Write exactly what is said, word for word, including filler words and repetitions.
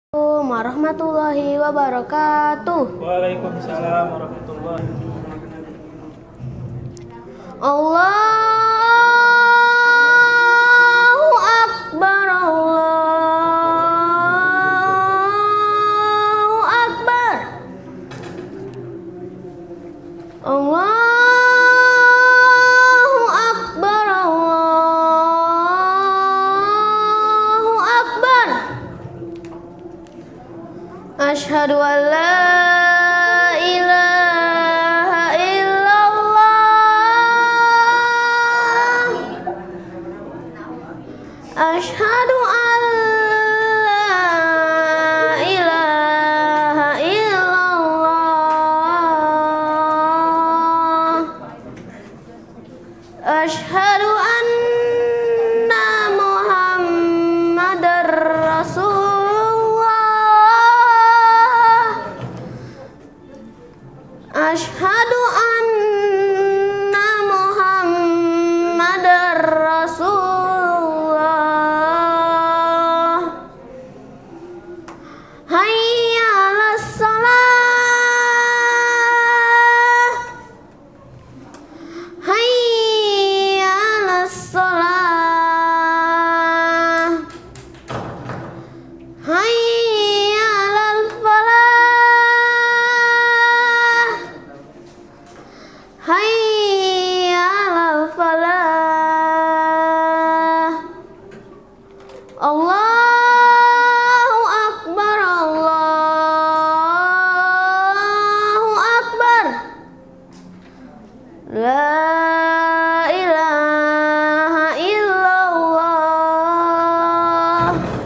Assalamualaikum warahmatullahi wabarakatuh. Waalaikumsalam warahmatullahi wabarakatuh. Allahu Akbar, Allahu Akbar, Allahu Akbar, Allahu Akbar. Asyhadu an la ilaha illallah. Asyhadu an la ilaha illallah. Asyhadu anna Muhammadar Rasulullah. Asyhadu anna Muhammadar Rasulullah. Hayya 'alas shalah. Hayya 'alas shalah. Hayya 'alal falah. Hayya 'alal falah. Allahu Akbar, Allahu Akbar. La ilaha illallah.